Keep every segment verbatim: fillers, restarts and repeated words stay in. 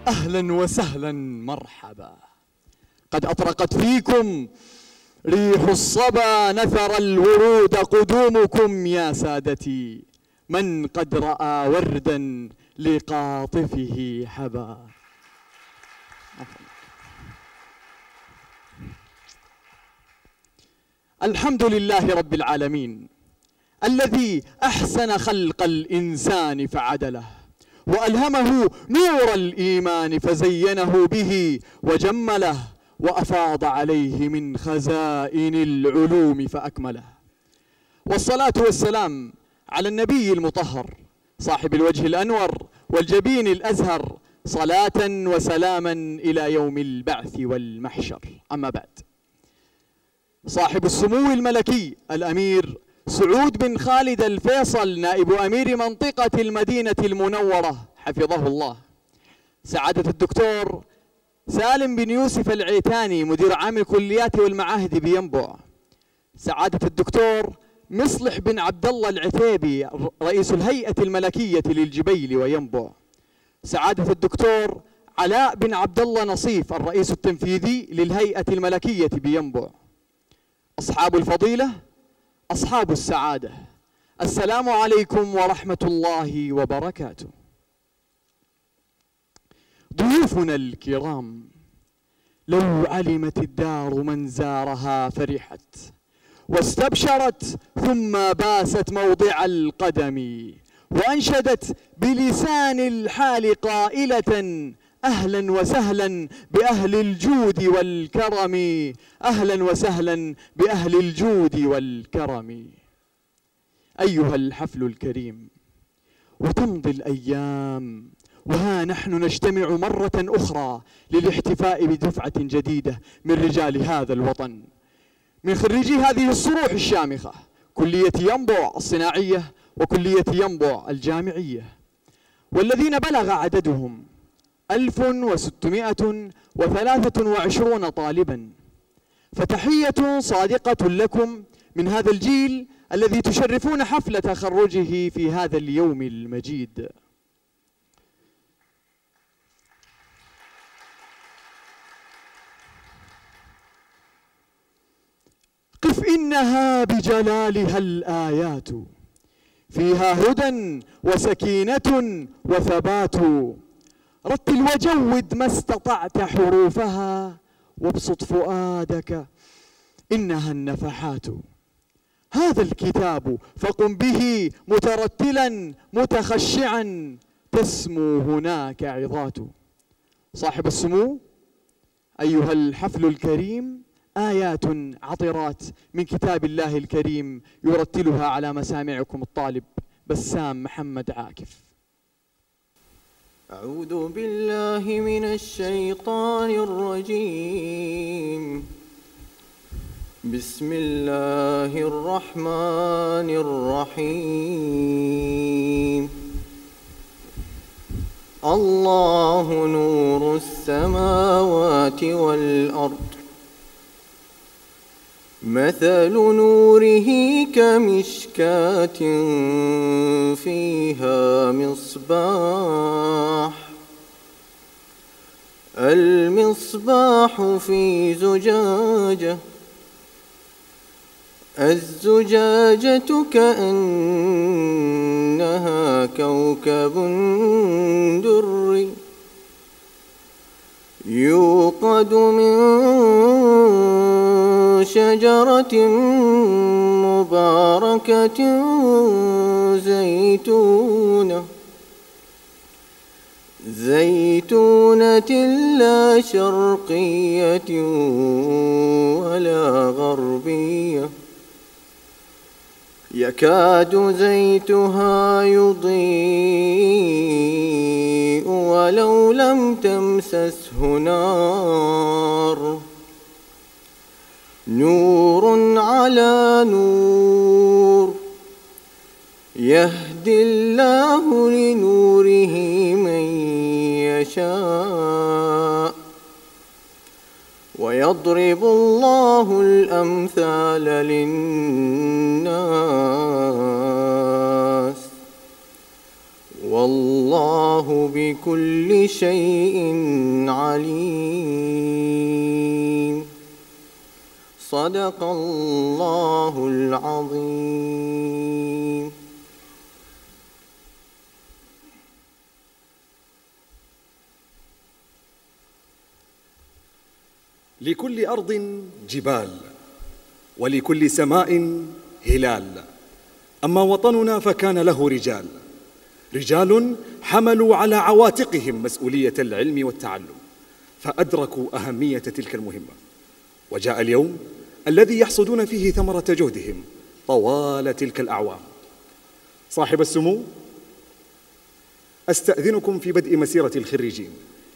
أهلا وسهلا مرحبا. قد أطرقت فيكم ريح الصبا، نثر الورود قدومكم يا سادتي، من قد رأى وردا لقاطفه حبا. الحمد لله رب العالمين الذي أحسن خلق الإنسان فعدله، وألهمه نور الإيمان فزينه به وجمله، وأفاض عليه من خزائن العلوم فأكمله. والصلاة والسلام على النبي المطهر صاحب الوجه الأنور والجبين الأزهر، صلاة وسلاما إلى يوم البعث والمحشر. أما بعد، صاحب السمو الملكي الأمير سعود بن خالد الفيصل نائب أمير منطقة المدينة المنورة حفظه الله، سعادة الدكتور سالم بن يوسف العيتاني مدير عام الكليات والمعاهد بينبع، سعادة الدكتور مصلح بن عبد الله العتيبي رئيس الهيئة الملكية للجبيل وينبع، سعادة الدكتور علاء بن عبد الله نصيف الرئيس التنفيذي للهيئة الملكية بينبع. أصحاب الفضيلة، أصحاب السعادة، السلام عليكم ورحمة الله وبركاته. ضيوفنا الكرام، لو علمت الدار من زارها فرحت واستبشرت ثم باست موضع القدم، وأنشدت بلسان الحال قائلة أهلا وسهلا بأهل الجود والكرم، أهلا وسهلا بأهل الجود والكرم. أيها الحفل الكريم، وتمضي الأيام وها نحن نجتمع مرة أخرى للاحتفاء بدفعة جديدة من رجال هذا الوطن، من خريجي هذه الصروح الشامخة، كلية ينبع الصناعية وكلية ينبع الجامعية، والذين بلغ عددهم ألف وستمائة وثلاثة وعشرون طالبا. فتحية صادقة لكم من هذا الجيل الذي تشرفون حفل تخرجه في هذا اليوم المجيد. قف إنها بجلالها الآيات، فيها هدى وسكينة وثبات، رتل وجود ما استطعت حروفها، وابسط فؤادك إنها النفحات. هذا الكتاب فقم به مترتلا متخشعا، تسمو هناك عظات. صاحب السمو، أيها الحفل الكريم، آيات عطرات من كتاب الله الكريم يرتلها على مسامعكم الطالب بسام محمد عاكف. أعوذ بالله من الشيطان الرجيم. بسم الله الرحمن الرحيم. الله نور السماوات والأرض، مثل نوره كمشكاة فيها مصباح، المصباح في زجاجة، الزجاجة كأنها كوكب دري، يوقد من شجرة مباركة زيتونة زيتونة لا شرقية ولا غربية، يكاد زيتها يضيء ولو لم تمسسه نار، نور على نور، يهدي الله لنوره من يشاء، ويضرب الله الأمثال للناس، والله بكل شيء عليم. صدق الله العظيم. لكل أرض جبال، ولكل سماء هلال، أما وطننا فكان له رجال، رجال حملوا على عواتقهم مسؤولية العلم والتعلم، فأدركوا أهمية تلك المهمة، وجاء اليوم الذي يحصدون فيه ثمرة جهدهم طوال تلك الأعوام. صاحب السمو، أستأذنكم في بدء مسيرة الخريجين.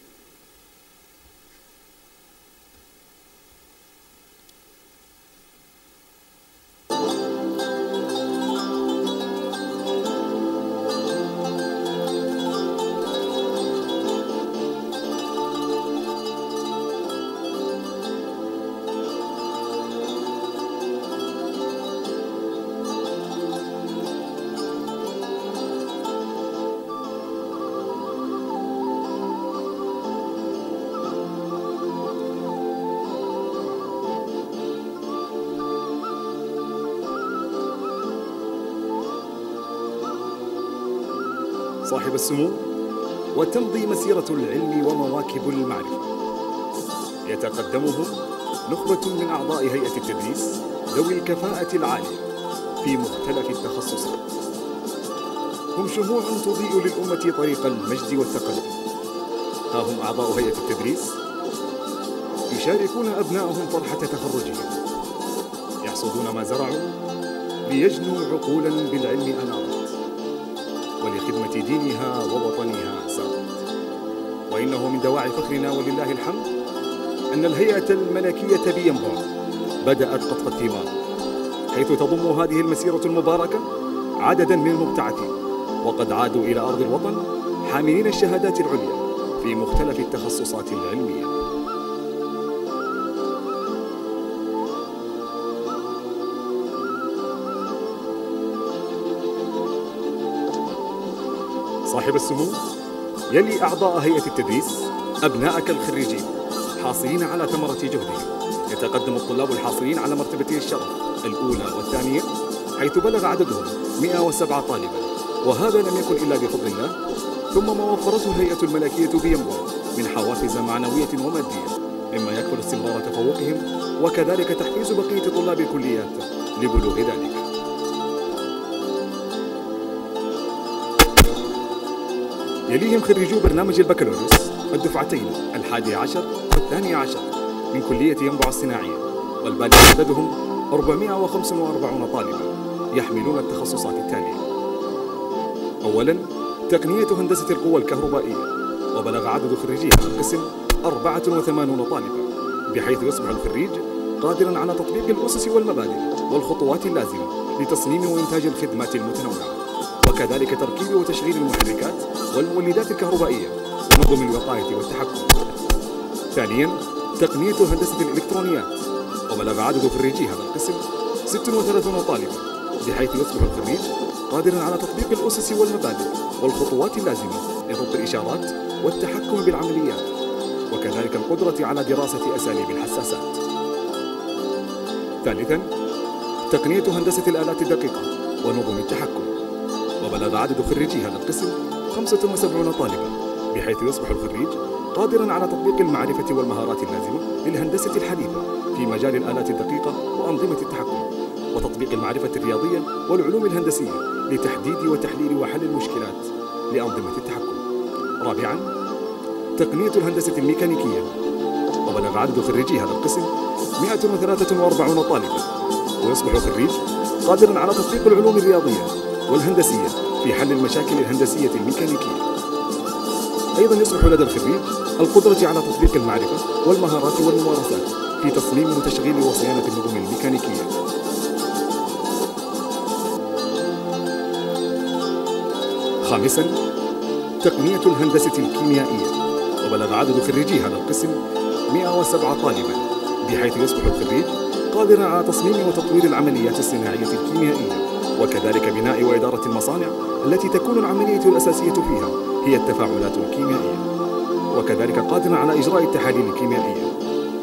صاحب السمو، وتمضي مسيرة العلم ومواكب المعرفة، يتقدمهم نخبة من أعضاء هيئة التدريس ذوي الكفاءة العالية في مختلف التخصصات، هم شموع تضيء للأمة طريق المجد والتقدم. ها هم أعضاء هيئة التدريس يشاركون أبنائهم فرحة تخرجهم، يحصدون ما زرعوا ليجنوا عقولا بالعلم أنارت، ولخدمة دينها ووطنها سارت. وإنه من دواعي فخرنا ولله الحمد أن الهيئة الملكية بينبع بدأت قطف الثمار، حيث تضم هذه المسيرة المباركة عددا من المبتعثين، وقد عادوا إلى أرض الوطن حاملين الشهادات العليا في مختلف التخصصات العلمية. صاحب السمو، يلي أعضاء هيئة التدريس أبناءك الخريجين حاصلين على ثمرة جهدهم. يتقدم الطلاب الحاصلين على مرتبتي الشرف الأولى والثانية، حيث بلغ عددهم مئة وسبعة طالبا، وهذا لم يكن إلا بفضل الله، ثم ما وفرته الهيئة الملكية بينبع من حوافز معنوية ومادية، مما يكفل استمرار تفوقهم، وكذلك تحفيز بقية طلاب الكليات لبلوغ ذلك. يليهم خريجو برنامج البكالوريوس الدفعتين الحادي عشر والثاني عشر من كلية ينبع الصناعية، والبالغ عددهم أربعمئة وخمسة وأربعين طالبا يحملون التخصصات التالية: أولا، تقنية هندسة القوى الكهربائية، وبلغ عدد خريجي هذا القسم أربعة وثمانين طالبا، بحيث يصبح الخريج قادرا على تطبيق الأسس والمبادئ والخطوات اللازمة لتصميم وإنتاج الخدمات المتنوعة، وكذلك تركيب وتشغيل المحركات والمولدات الكهربائية ونظم الوقاية والتحكم. ثانيا، تقنية هندسة الإلكترونيات، وبلغ عدد خريجي هذا القسم ستة وثلاثين طالبا، بحيث يصبح الخريج قادرا على تطبيق الأسس والمبادئ والخطوات اللازمة لضبط الإشارات والتحكم بالعمليات، وكذلك القدرة على دراسة أساليب الحساسات. ثالثا، تقنية هندسة الآلات الدقيقة ونظم التحكم، وبلغ عدد خريجي هذا القسم خمسة وسبعين طالبا، بحيث يصبح الخريج قادرا على تطبيق المعرفة والمهارات اللازمة للهندسة الحديثة في مجال الآلات الدقيقة وأنظمة التحكم، وتطبيق المعرفة الرياضية والعلوم الهندسية لتحديد وتحليل وحل المشكلات لأنظمة التحكم. رابعا، تقنية الهندسة الميكانيكية، وبلغ عدد خريجي هذا القسم مئة وثلاثة وأربعين طالبا، ويصبح الخريج قادرا على تطبيق العلوم الرياضية والهندسية في حل المشاكل الهندسية الميكانيكية. أيضا يصبح لدى الخريج القدرة على تطبيق المعرفة والمهارات والممارسات في تصميم وتشغيل وصيانة النظم الميكانيكية. خامسا، تقنية الهندسة الكيميائية، وبلغ عدد خريجي هذا القسم مئة وسبعة طالبا، بحيث يصبح الخريج قادرا على تصميم وتطوير العمليات الصناعية الكيميائية وكذلك بناء وإدارة المصانع التي تكون العملية الأساسية فيها هي التفاعلات الكيميائية، وكذلك قادر على إجراء التحاليل الكيميائية.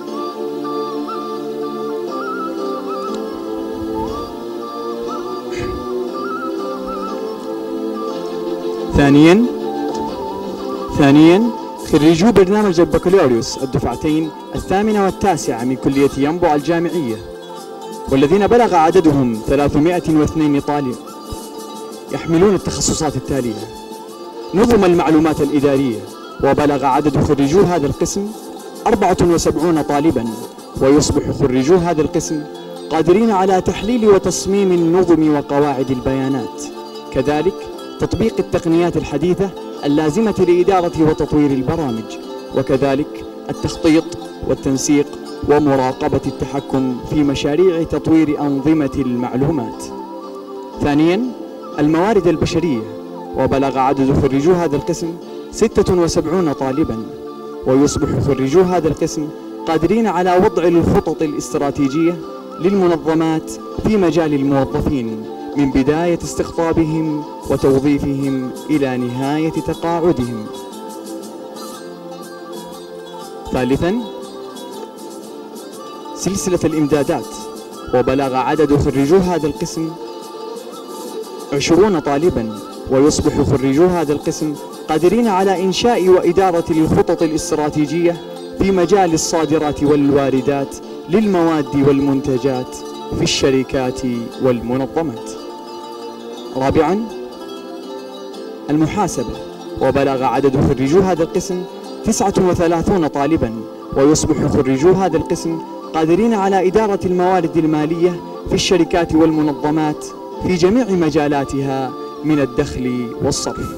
ثانياً ثانياً خريجو برنامج البكالوريوس الدفعتين الثامنة والتاسعة من كلية ينبع الجامعية، والذين بلغ عددهم ثلاثمائة واثنين طالب، يحملون التخصصات التالية: نظم المعلومات الإدارية، وبلغ عدد خريجو هذا القسم أربعة وسبعين طالباً، ويصبح خريجو هذا القسم قادرين على تحليل وتصميم النظم وقواعد البيانات، كذلك تطبيق التقنيات الحديثة اللازمة لإدارة وتطوير البرامج، وكذلك التخطيط والتنسيق ومراقبة التحكم في مشاريع تطوير أنظمة المعلومات. ثانياً الموارد البشرية، وبلغ عدد خريجو هذا القسم ستة وسبعين طالباً، ويصبح خريجو هذا القسم قادرين على وضع الخطط الاستراتيجية للمنظمات في مجال الموظفين من بداية استقطابهم وتوظيفهم إلى نهاية تقاعدهم. ثالثاً سلسلة الإمدادات، وبلغ عدد خريجو هذا القسم عشرون طالباً، ويصبح خريجو هذا القسم قادرين على إنشاء وإدارة الخطط الاستراتيجية في مجال الصادرات والواردات للمواد والمنتجات في الشركات والمنظمات. رابعاً المحاسبة، وبلغ عدد خريجو هذا القسم تسعة وثلاثين طالباً، ويصبح خريجو هذا القسم قادرين على إدارة الموارد المالية في الشركات والمنظمات في جميع مجالاتها من الدخل والصرف.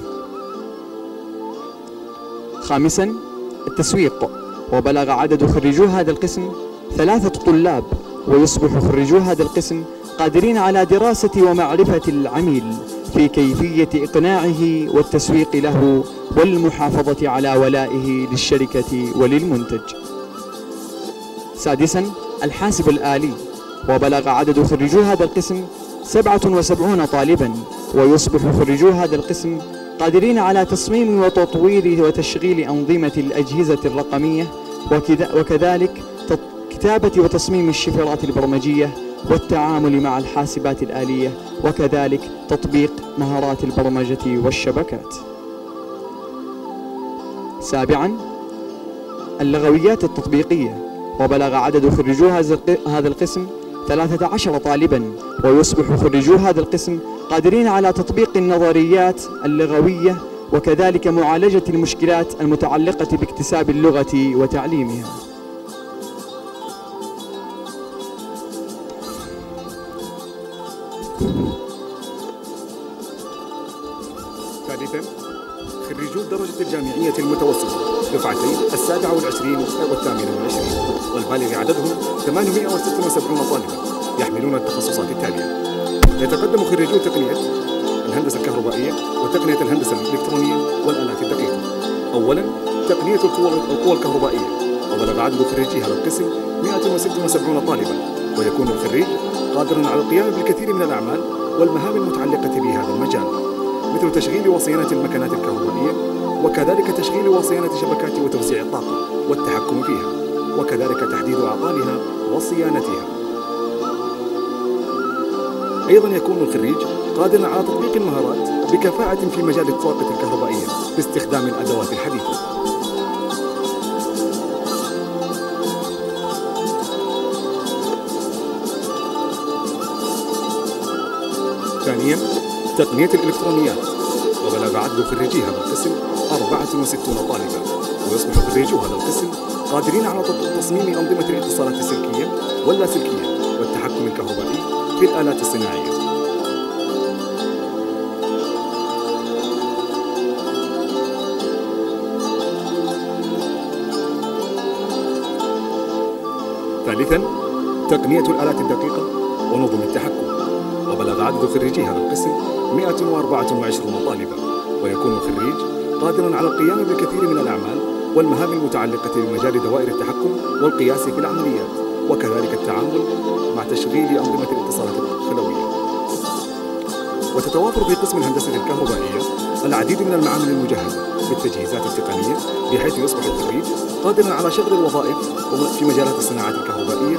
خامساً التسويق، وبلغ عدد خريجو هذا القسم ثلاثة طلاب، ويصبح خريجو هذا القسم قادرين على دراسة ومعرفة العميل في كيفية إقناعه والتسويق له والمحافظة على ولائه للشركة وللمنتج. سادساً الحاسب الآلي، وبلغ عدد خريجو هذا القسم سبعة وسبعين طالباً، ويصبح خريجو هذا القسم قادرين على تصميم وتطوير وتشغيل أنظمة الأجهزة الرقمية، وكذلك كتابة وتصميم الشفرات البرمجية والتعامل مع الحاسبات الآلية، وكذلك تطبيق مهارات البرمجة والشبكات. سابعاً اللغويات التطبيقية، وبلغ عدد خريجو هذا القسم ثلاثة عشر طالباً، ويصبح خريجو هذا القسم قادرين على تطبيق النظريات اللغوية وكذلك معالجة المشكلات المتعلقة باكتساب اللغة وتعليمها. ثالثاً خريجو الدرجة الجامعية المتوسطة دفعتين السابعة والعشرين والثامنة والعشرين، والبالغ عددهم ثمانمائة وستة وسبعين طالباً، يحملون التخصصات التالية: يتقدم خريجو تقنية الهندسة الكهربائية وتقنية الهندسة الإلكترونية والآلات الدقيقة. أولاً تقنية القوى الكهربائية، وبلغ عدد خريجي هذا القسم مائة وستة وسبعين طالباً، ويكون الخريج قادراً على القيام بالكثير من الأعمال والمهام المتعلقة بهذا المجال، مثل تشغيل وصيانة المكنات الكهربائية، وكذلك تشغيل وصيانة شبكات وتوزيع الطاقة والتحكم فيها، وكذلك تحديد أعطالها وصيانتها. أيضاً يكون الخريج قادراً على تطبيق المهارات بكفاءة في مجال الطاقة الكهربائية باستخدام الأدوات الحديثة. ثانياً تقنية الإلكترونيات، وبلغ عدد خريجي هذا القسم أربعة وستين طالباً، ويصبح خريجو هذا القسم قادرين على تصميم أنظمة الاتصالات السلكية واللاسلكية والتحكم الكهربائي في الآلات الصناعية. ثالثاً تقنية الآلات الدقيقة ونظم التحكم، وبلغ عدد خريجي هذا القسم مائة وأربعة وعشرين طالباً، ويكون الخريج قادراً على القيام بالكثير من الأعمال والمهام المتعلقة بمجال دوائر التحكم والقياس في العمليات، وكذلك التعامل مع تشغيل أنظمة الاتصالات الخلوية. وتتوافر في قسم الهندسة الكهربائية العديد من المعامل المجهزة بالتجهيزات التقنية بحيث يصبح الخريج قادرا على شغل الوظائف في مجالات الصناعات الكهربائية.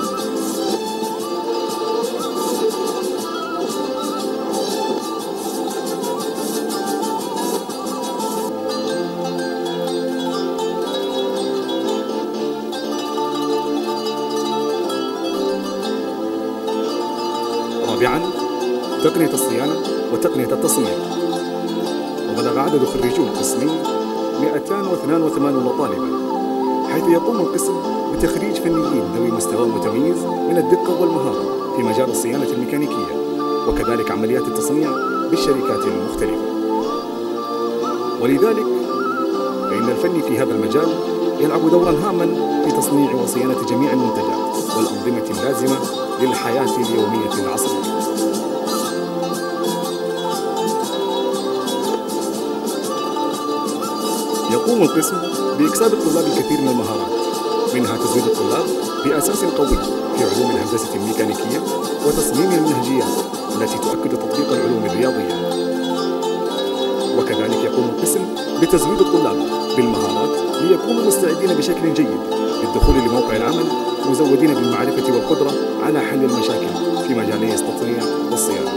رابعا، تقنية الصيانة وتقنية التصميم. وبلغ عدد خريجو القسمين مئتين واثنين وثمانين طالبا، حيث يقوم القسم بتخريج فنيين ذوي مستوى متميز من الدقة والمهارة في مجال الصيانة الميكانيكية وكذلك عمليات التصنيع بالشركات المختلفة. ولذلك فإن الفن في هذا المجال يلعب دورا هاما في تصنيع وصيانة جميع المنتجات والأنظمة اللازمة للحياة اليومية العصرية. يقوم القسم بإكساب الطلاب الكثير من المهارات، منها تزويد الطلاب بأساس قوي في علوم الهندسة الميكانيكية وتصميم المنهجيات التي تؤكد تطبيق العلوم الرياضية. وكذلك يقوم القسم بتزويد الطلاب بالمهارات ليكونوا مستعدين بشكل جيد للدخول لموقع العمل، مزودين بالمعرفة والقدرة على حل المشاكل في مجالي التصنيع والصيانة.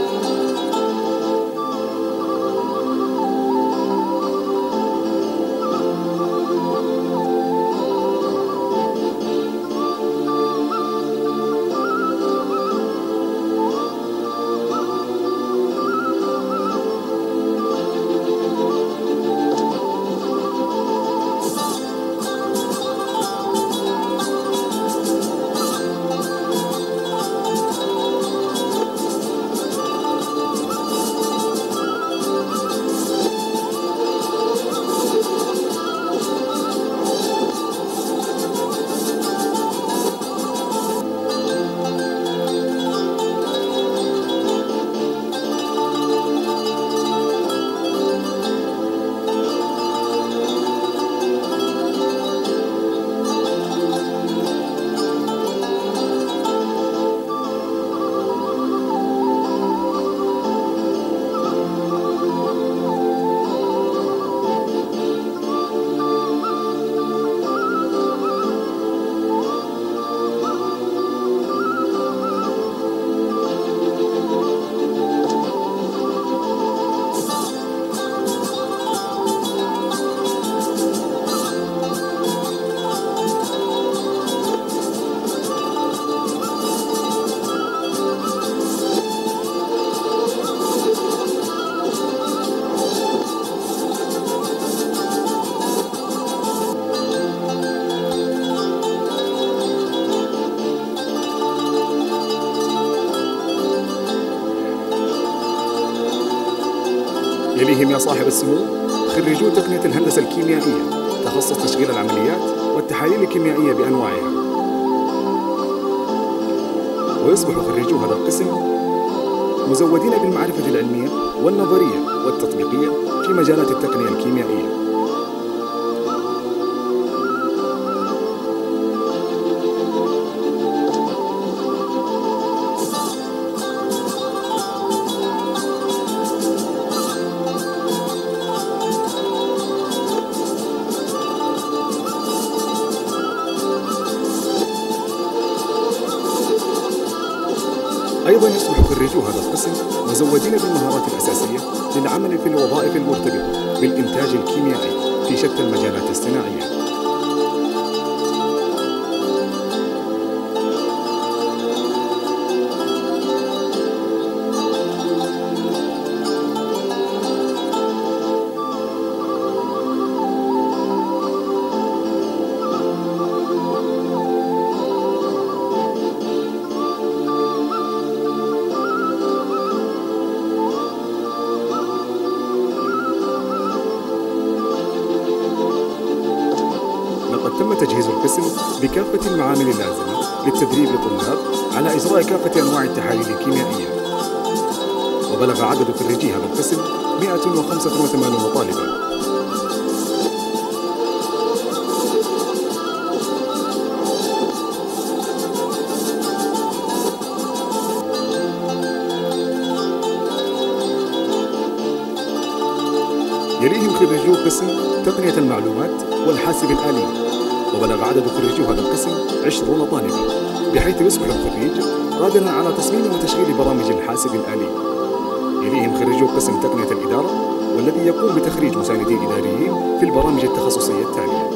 يليهم يا صاحب السمو خريجو تقنية الهندسة الكيميائية، تخصص تشغيل العمليات والتحاليل الكيميائية بأنواعها. ويصبح خريجو هذا القسم مزودين بالمعرفة العلمية والنظرية والتطبيقية في مجالات التقنية الكيميائية. أيضا يصبح خريجو هذا القسم مزودين بالمهارات الأساسية للعمل في الوظائف المرتبطة بالإنتاج الكيميائي في شتى المجالات الصناعية. تم تجهيز القسم بكافة المعامل اللازمة للتدريب للطلاب على إجراء كافة أنواع التحاليل الكيميائية. وبلغ عدد خريجي هذا القسم مئة وخمسة وثمانين طالبا. يليهم خريجو قسم تقنية المعلومات والحاسب الآلي، وبلغ عدد خريجو هذا القسم عشرون طالبا، بحيث يصبح الخريج قادرا على تصميم وتشغيل برامج الحاسب الآلي. يليهم خريجو قسم تقنية الإدارة، والذي يقوم بتخريج مساندين إداريين في البرامج التخصصية التالية: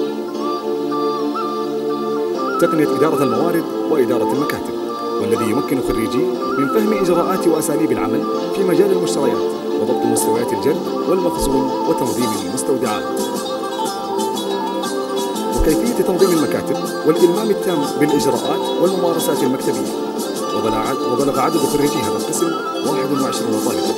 تقنية إدارة الموارد وإدارة المكاتب، والذي يمكن خريجيه من فهم إجراءات وأساليب العمل في مجال المشتريات وضبط مستويات الجلب والمخزون وتنظيم المستودعات، وكيفية تنظيم المكاتب والإلمام التام بالإجراءات والممارسات المكتبية. وبلغ عدد خريجي هذا القسم واحد وعشرين طالبا.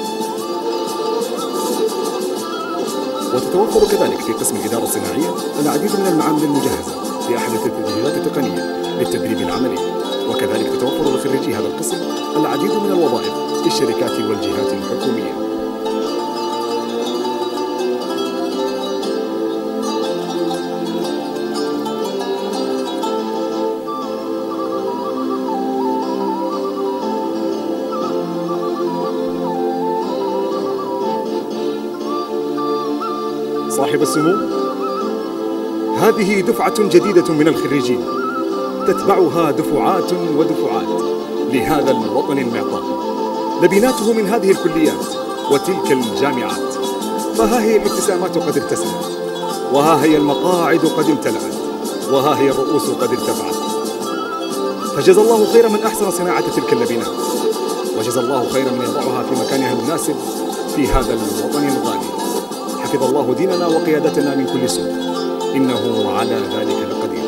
وتتوفر كذلك في قسم الإدارة الصناعية العديد من المعامل المجهزة بأحدث التجهيزات التقنية للتدريب العملي، وكذلك تتوفر لخريجي هذا القسم العديد من الوظائف في الشركات والجهات الحكومية. صاحب السمو، هذه دفعة جديدة من الخريجين تتبعها دفعات ودفعات لهذا الوطن المعطاء، لبناته من هذه الكليات وتلك الجامعات. فها هي الابتسامات قد ارتسمت، وها هي المقاعد قد امتلأت، وها هي الرؤوس قد ارتفعت. فجزى الله خير من أحسن صناعة تلك اللبنات، وجزى الله خير من يضعها في مكانها المناسب في هذا الوطن الغالي. حفظ الله ديننا وقيادتنا من كل سوء، إنه على ذلك لقدير.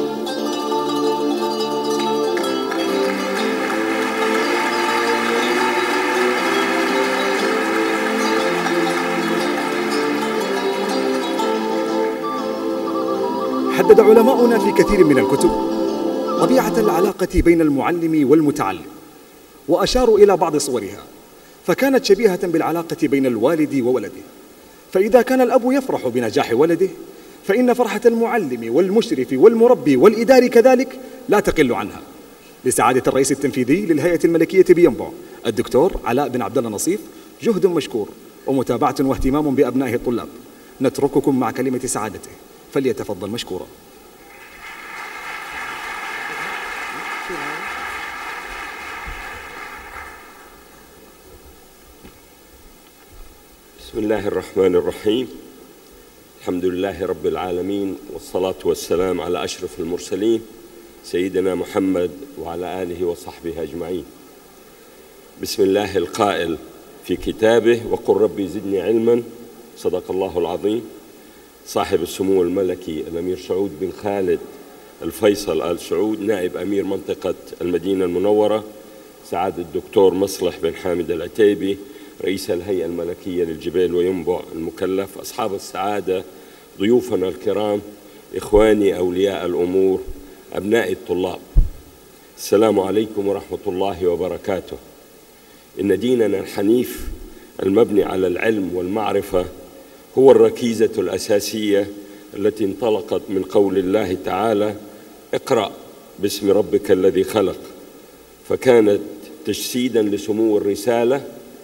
حدد علماؤنا في كثير من الكتب طبيعة العلاقة بين المعلم والمتعلم، وأشاروا إلى بعض صورها، فكانت شبيهة بالعلاقة بين الوالد وولده. فإذا كان الأب يفرح بنجاح ولده، فإن فرحة المعلم والمشرف والمربي والإداري كذلك لا تقل عنها. لسعادة الرئيس التنفيذي للهيئة الملكية بينبع الدكتور علاء بن عبد الله نصيف جهد مشكور ومتابعة واهتمام بأبنائه الطلاب. نترككم مع كلمة سعادته، فليتفضل مشكورا. بسم الله الرحمن الرحيم. الحمد لله رب العالمين، والصلاة والسلام على أشرف المرسلين سيدنا محمد وعلى آله وصحبه أجمعين. بسم الله القائل في كتابه: وقل ربي زدني علما. صدق الله العظيم. صاحب السمو الملكي الأمير سعود بن خالد الفيصل آل سعود، نائب أمير منطقة المدينة المنورة، سعادة الدكتور مصلح بن حامد العتيبي رئيس الهيئة الملكية للجبيل وينبع المكلف، أصحاب السعادة، ضيوفنا الكرام، إخواني أولياء الأمور، أبناء الطلاب، السلام عليكم ورحمة الله وبركاته. إن ديننا الحنيف المبني على العلم والمعرفة هو الركيزة الأساسية التي انطلقت من قول الله تعالى: اقرأ باسم ربك الذي خلق، فكانت تجسيدا لسمو الرسالة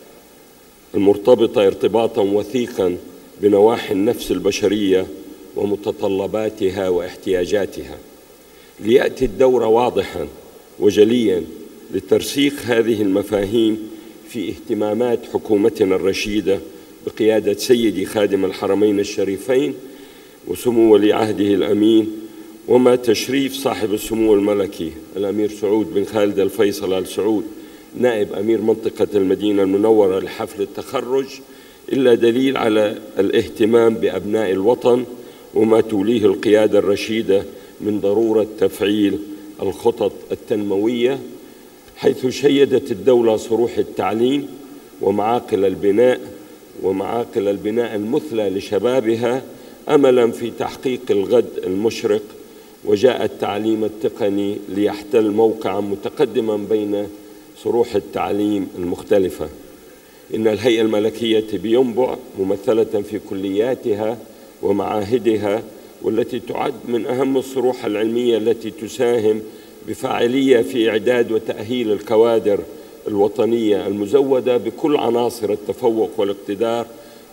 المرتبطة ارتباطا وثيقا بنواحي النفس البشرية ومتطلباتها واحتياجاتها، ليأتي الدور واضحا وجليا لترسيخ هذه المفاهيم في اهتمامات حكومتنا الرشيدة بقيادة سيدي خادم الحرمين الشريفين وسمو ولي عهده الأمين، وما تشريف صاحب السمو الملكي الأمير سعود بن خالد الفيصل آل سعود نائب أمير منطقة المدينة المنورة لحفل التخرج إلا دليل على الاهتمام بأبناء الوطن وما توليه القيادة الرشيدة من ضرورة تفعيل الخطط التنموية، حيث شيدت الدولة صروح التعليم ومعاقل البناء ومعاقل البناء المثلى لشبابها أملا في تحقيق الغد المشرق، وجاء التعليم التقني ليحتل موقعا متقدما بين صروح التعليم المختلفة. إن الهيئة الملكية بينبع ممثلة في كلياتها ومعاهدها، والتي تعد من أهم الصروح العلمية التي تساهم بفاعلية في إعداد وتأهيل الكوادر الوطنية المزودة بكل عناصر التفوق والاقتدار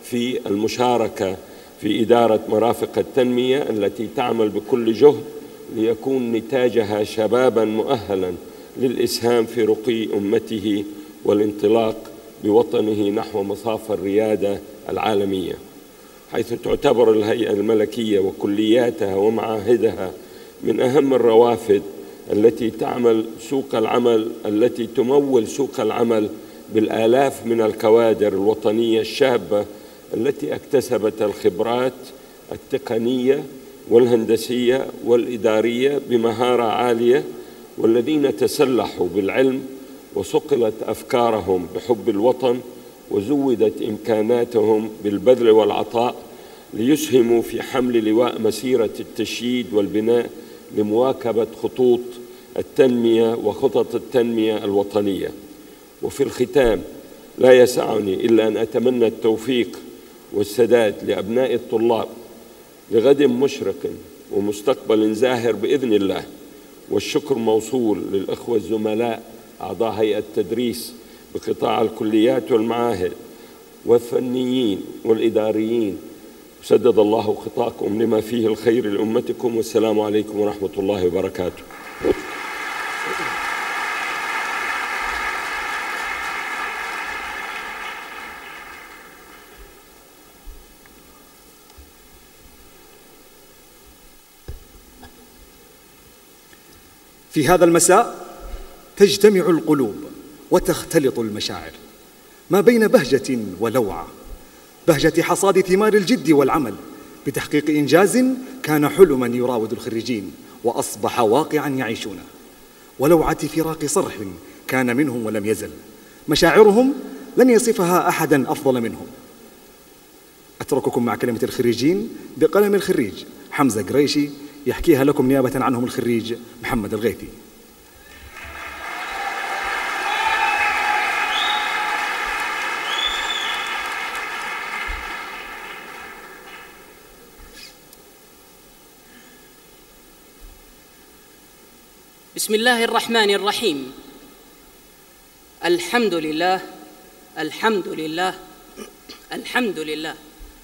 في المشاركة في إدارة مرافق التنمية التي تعمل بكل جهد ليكون نتاجها شبابا مؤهلا للإسهام في رقي أمته والانطلاق بوطنه نحو مصاف الريادة العالمية، حيث تعتبر الهيئة الملكية وكلياتها ومعاهدها من أهم الروافد التي تعمل سوق العمل التي تمول سوق العمل بالآلاف من الكوادر الوطنية الشابة التي اكتسبت الخبرات التقنية والهندسية والإدارية بمهارة عالية، والذين تسلحوا بالعلم وصقلت أفكارهم بحب الوطن وزودت إمكاناتهم بالبذل والعطاء ليسهموا في حمل لواء مسيرة التشييد والبناء لمواكبة خطوط التنمية وخطط التنمية الوطنية. وفي الختام لا يسعني إلا أن أتمنى التوفيق والسداد لأبناء الطلاب لغد مشرق ومستقبل زاهر بإذن الله، والشكر موصول للأخوة الزملاء أعضاء هيئة التدريس بقطاع الكليات والمعاهد والفنيين والإداريين. سدد الله خطاكم لما فيه الخير لأمتكم، والسلام عليكم ورحمة الله وبركاته. في هذا المساء تجتمع القلوب وتختلط المشاعر ما بين بهجة ولوعة، بهجة حصاد ثمار الجد والعمل بتحقيق إنجاز كان حلما يراود الخريجين وأصبح واقعا يعيشونه، ولوعة فراق صرح كان منهم ولم يزل. مشاعرهم لن يصفها أحدا أفضل منهم. أترككم مع كلمة الخريجين بقلم الخريج حمزة قريشي يحكيها لكم نيابة عنهم الخريج محمد الغيثي. بسم الله الرحمن الرحيم. الحمد لله الحمد لله الحمد لله.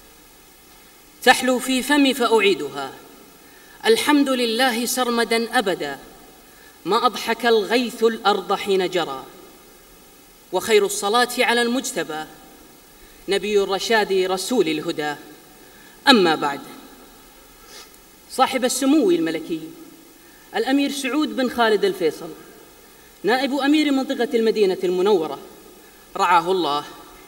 تحلو في فمي فأعيدها. الحمد لله سرمدا أبدا، ما أضحك الغيث الأرض حين جرى. وخير الصلاة على المجتبى نبي الرشاد رسول الهدى. أما بعد، صاحب السمو الملكي الأمير سعود بن خالد الفيصل نائب أمير منطقة المدينة المنورة رعاه الله،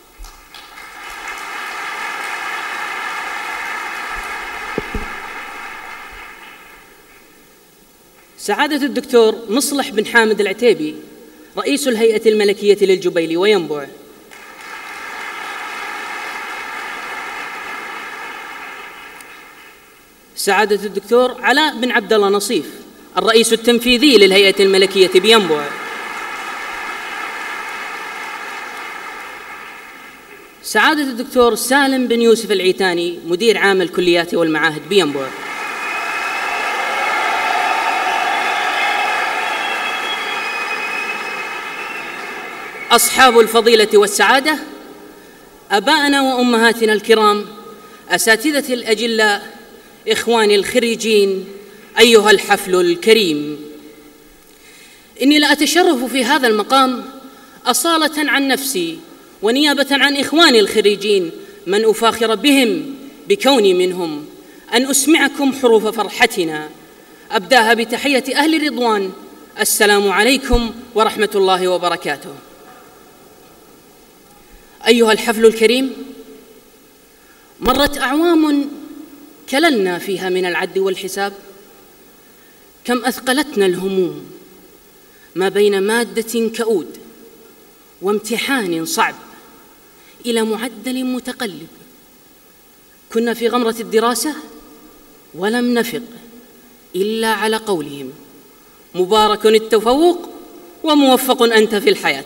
سعادة الدكتور مصلح بن حامد العتيبي رئيس الهيئة الملكية للجبيل وينبع، سعادة الدكتور علاء بن عبد الله نصيف الرئيس التنفيذي للهيئة الملكية بينبع، سعادة الدكتور سالم بن يوسف العيتاني مدير عام الكليات والمعاهد بينبع، أصحاب الفضيلة والسعادة، أباءنا وأمهاتنا الكرام، أساتذة الأجلاء، إخواني الخريجين، أيها الحفل الكريم، إني لأتشرف في هذا المقام أصالة عن نفسي ونيابة عن إخواني الخريجين من أفاخر بهم بكوني منهم أن أسمعكم حروف فرحتنا، أبداها بتحية أهل الرضوان. السلام عليكم ورحمة الله وبركاته. أيها الحفل الكريم، مرت أعوام كللنا فيها من العد والحساب، كم أثقلتنا الهموم ما بين مادة كؤود وامتحان صعب إلى معدل متقلب. كنا في غمرة الدراسة ولم نفق إلا على قولهم: مبارك التفوق وموفق أنت في الحياة.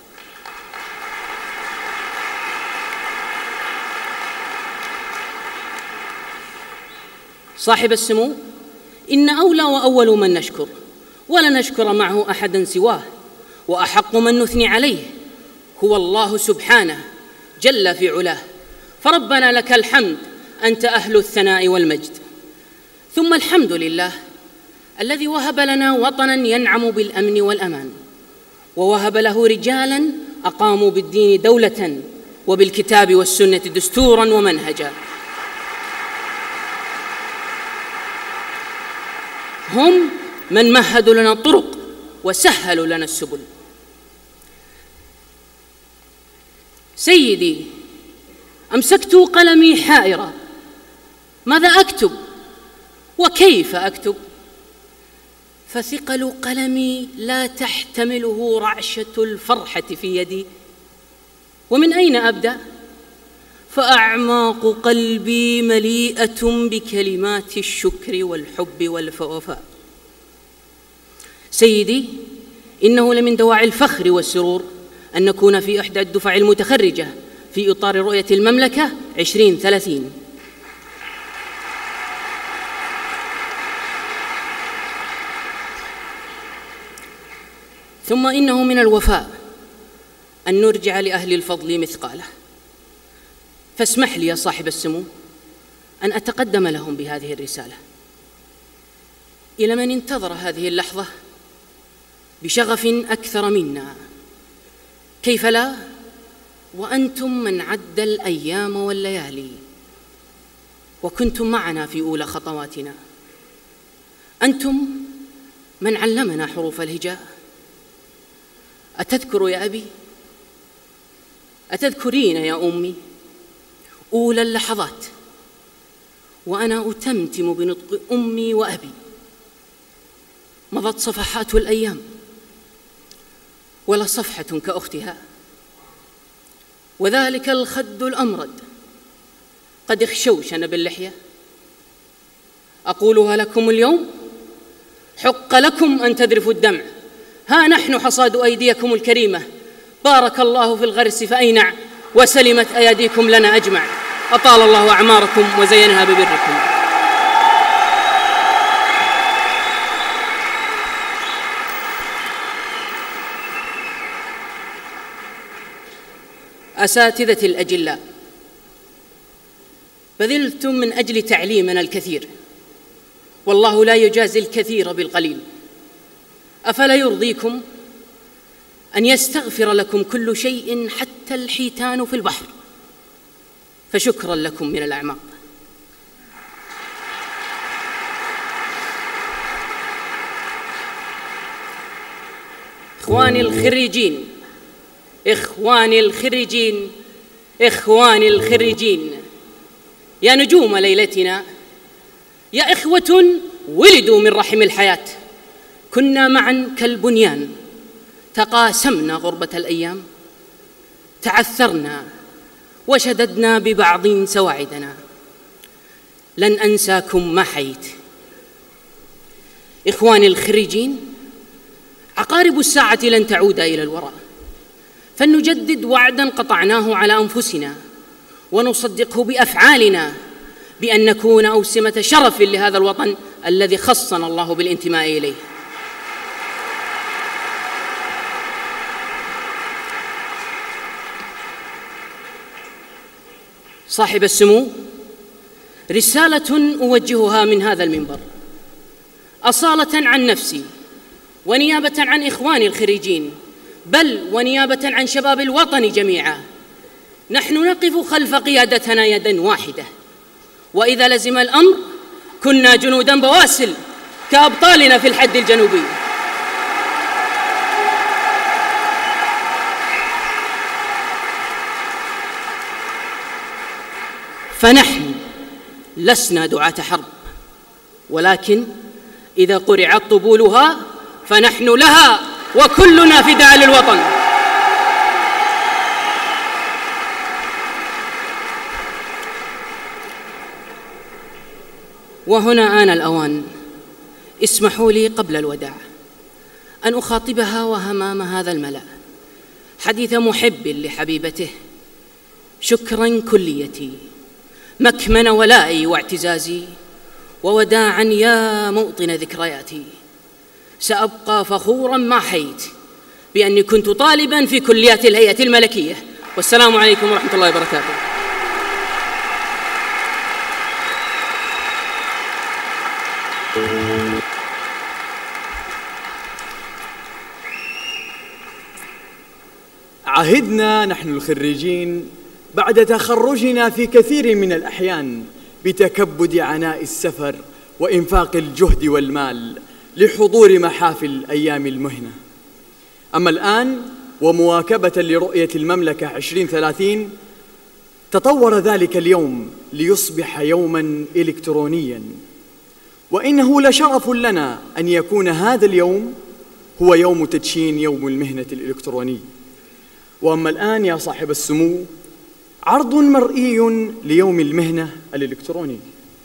صاحب السمو، إن أولى وأول من نشكر ولا نشكر معه أحدا سواه، وأحق من نثني عليه هو الله سبحانه جل في علاه، فربنا لك الحمد، أنت أهل الثناء والمجد. ثم الحمد لله الذي وهب لنا وطناً ينعم بالأمن والأمان، ووهب له رجالاً أقاموا بالدين دولة وبالكتاب والسنة دستوراً ومنهجاً. هم من مهدوا لنا الطرق وسهلوا لنا السبل. سيدي، أمسكت قلمي حائرة، ماذا أكتب وكيف أكتب؟ فثقل قلمي لا تحتمله رعشة الفرحة في يدي. ومن أين أبدأ؟ فأعماق قلبي مليئة بكلمات الشكر والحب والوفاء. سيدي، إنه لمن دواعي الفخر والسرور أن نكون في إحدى الدفع المتخرجة في إطار رؤية المملكة عشرين ثلاثين. ثم إنه من الوفاء أن نرجع لأهل الفضل مثقاله، فاسمح لي يا صاحب السمو أن أتقدم لهم بهذه الرسالة. إلى من انتظر هذه اللحظة بشغف أكثر منا، كيف لا وأنتم من عد الأيام والليالي وكنتم معنا في أولى خطواتنا. أنتم من علمنا حروف الهجاء. أتذكر يا أبي؟ أتذكرين يا أمي أولى اللحظات وأنا أتمتم بنطق أمي وأبي؟ مضت صفحات الأيام ولا صفحة كأختها، وذلك الخد الأمرد قد اخشوشن باللحية. أقولها لكم اليوم، حق لكم أن تذرفوا الدمع، ها نحن حصاد أيديكم الكريمة، بارك الله في الغرس فأينع، وسلمت أيديكم لنا أجمع، أطال الله أعماركم وزينها ببركم. أساتذتي الأجلاء، بذلتم من أجل تعليمنا الكثير، والله لا يجازي الكثير بالقليل. أفلا يرضيكم أن يستغفر لكم كل شيء حتى الحيتان في البحر؟ فشكرا لكم من الأعماق. إخواني الخريجين، إخواني الخريجين، إخواني الخريجين، يا نجوم ليلتنا، يا إخوة ولدوا من رحم الحياة، كنا معا كالبنيان، تقاسمنا غربة الأيام، تعثرنا وشددنا ببعض سواعدنا، لن أنساكم ما حييت. إخواني الخريجين، عقارب الساعة لن تعود إلى الوراء، فلنجدد وعداً قطعناه على أنفسنا ونصدقه بأفعالنا بأن نكون أوسمة شرف لهذا الوطن الذي خصنا الله بالانتماء إليه. صاحب السمو، رسالة أوجهها من هذا المنبر أصالة عن نفسي ونيابة عن إخواني الخريجين، بل ونيابة عن شباب الوطن جميعا. نحن نقف خلف قيادتنا يدا واحدة، وإذا لزم الأمر كنا جنودا بواسل كأبطالنا في الحد الجنوبي. فنحن لسنا دعاة حرب، ولكن إذا قرعت طبولها فنحن لها، وكلنا فداء للوطن. وهنا آن الأوان، اسمحوا لي قبل الوداع أن أخاطبها وهمام هذا الملأ حديث محب لحبيبته. شكراً كليتي، مكمن ولائي واعتزازي، ووداعاً يا موطن ذكرياتي. سأبقى فخوراً ما حييت بأني كنت طالباً في كليات الهيئة الملكية. والسلام عليكم ورحمة الله وبركاته. عهدنا نحن الخريجين بعد تخرجنا في كثير من الأحيان بتكبد عناء السفر وإنفاق الجهد والمال لحضور محافل أيام المهنة. أما الآن ومواكبة لرؤية المملكة عشرين ثلاثين تطور ذلك اليوم ليصبح يوماً إلكترونياً، وإنه لشرف لنا أن يكون هذا اليوم هو يوم تدشين يوم المهنة الإلكتروني. وأما الآن يا صاحب السمو عرض مرئي ليوم المهنة الإلكتروني.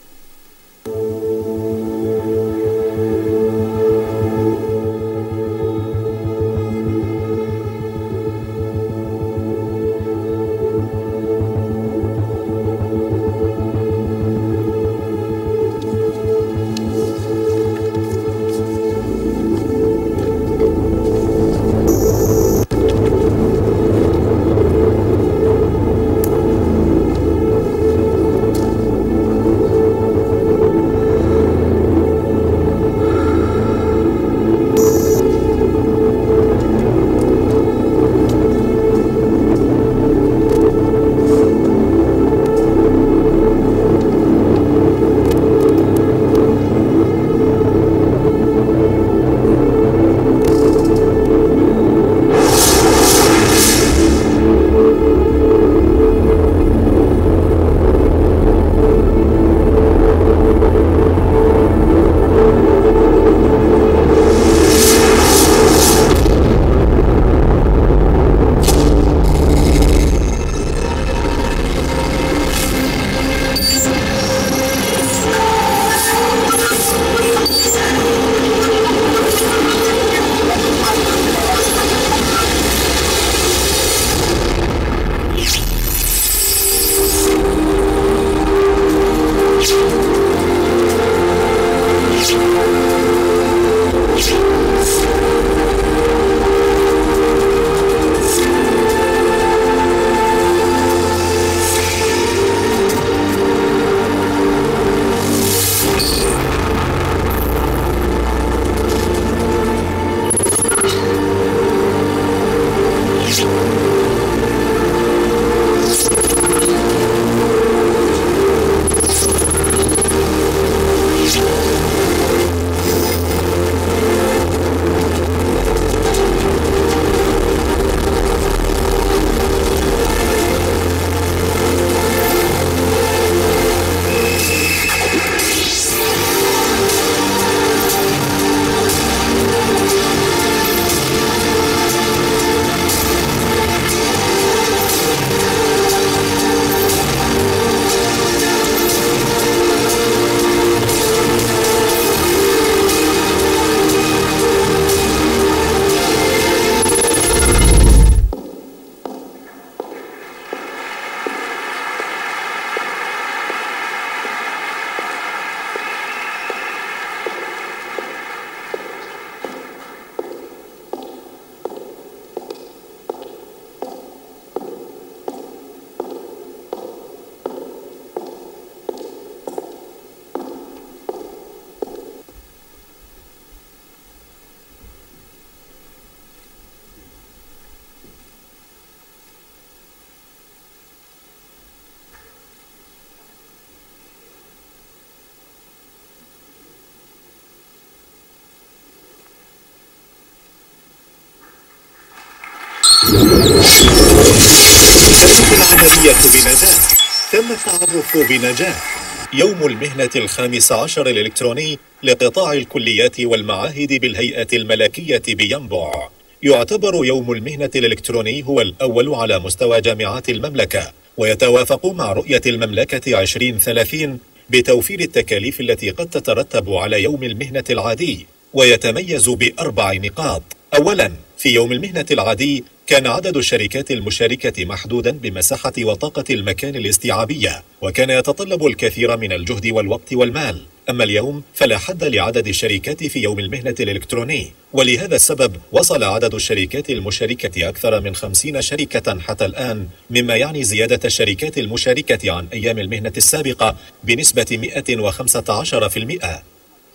العملية بنجاح. تم التعرف بنجاح. يوم المهنة الخامس عشر الإلكتروني لقطاع الكليات والمعاهد بالهيئة الملكية بينبع. يعتبر يوم المهنة الإلكتروني هو الأول على مستوى جامعات المملكة، ويتوافق مع رؤية المملكة عشرين ثلاثين بتوفير التكاليف التي قد تترتب على يوم المهنة العادي، ويتميز بأربع نقاط. أولاً، في يوم المهنة العادي كان عدد الشركات المشاركة محدوداً بمساحة وطاقة المكان الاستيعابية، وكان يتطلب الكثير من الجهد والوقت والمال. أما اليوم فلا حد لعدد الشركات في يوم المهنة الإلكتروني، ولهذا السبب وصل عدد الشركات المشاركة أكثر من خمسين شركة حتى الآن، مما يعني زيادة الشركات المشاركة عن أيام المهنة السابقة بنسبة مئة وخمسة عشر بالمئة.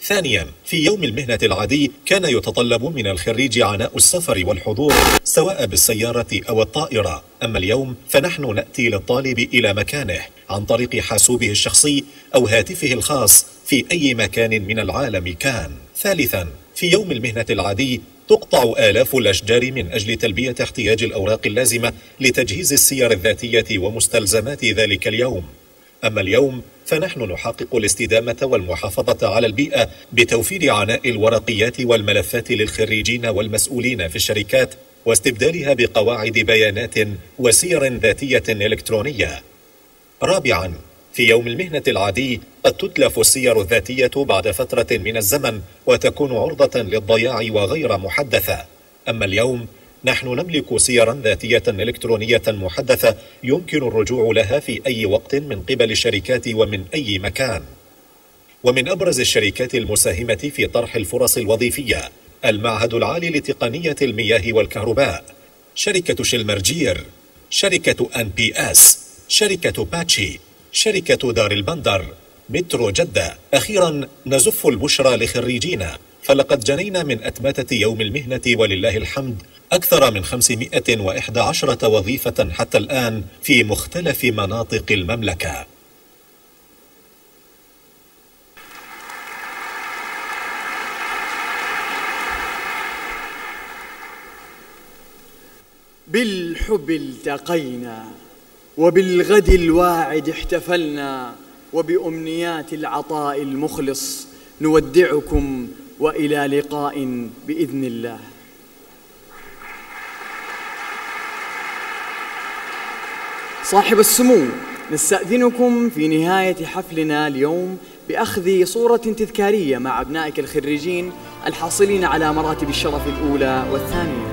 ثانياً، في يوم المهنة العادي كان يتطلب من الخريج عناء السفر والحضور سواء بالسيارة أو الطائرة، أما اليوم فنحن نأتي للطالب إلى مكانه عن طريق حاسوبه الشخصي أو هاتفه الخاص في أي مكان من العالم كان. ثالثاً، في يوم المهنة العادي تقطع آلاف الأشجار من أجل تلبية احتياج الأوراق اللازمة لتجهيز السير الذاتية ومستلزمات ذلك اليوم، أما اليوم فنحن نحقق الاستدامة والمحافظة على البيئة بتوفير عناء الورقيات والملفات للخريجين والمسؤولين في الشركات واستبدالها بقواعد بيانات وسير ذاتية إلكترونية. رابعاً، في يوم المهنة العادي قد تتلف السير الذاتية بعد فترة من الزمن وتكون عرضة للضياع وغير محدثة، أما اليوم نحن نملك سيرا ذاتية إلكترونية محدثة يمكن الرجوع لها في أي وقت من قبل الشركات ومن أي مكان. ومن أبرز الشركات المساهمة في طرح الفرص الوظيفية المعهد العالي لتقنية المياه والكهرباء، شركة شلمرجير، شركة أن بي إس، شركة باتشي، شركة دار البندر، مترو جدة. أخيرا نزف البشرى لخريجينا، فلقد جنينا من أتمتة يوم المهنة ولله الحمد أكثر من خمسمائة وإحدى عشرة وظيفة حتى الآن في مختلف مناطق المملكة. بالحب التقينا وبالغد الواعد احتفلنا، وبأمنيات العطاء المخلص نودعكم وإلى لقاء بإذن الله. صاحب السمو، نستأذنكم في نهاية حفلنا اليوم بأخذ صورة تذكارية مع أبنائك الخريجين الحاصلين على مراتب الشرف الأولى والثانية.